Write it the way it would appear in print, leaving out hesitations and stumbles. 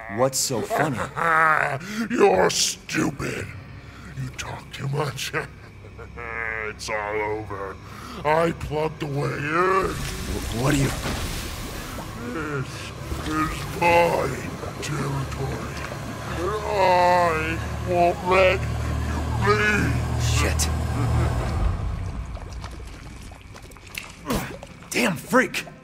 What's so funny? You're stupid. You talk too much. It's all over. I plugged away in. What are you... This is my territory. And I won't let you leave. Shit. Damn freak!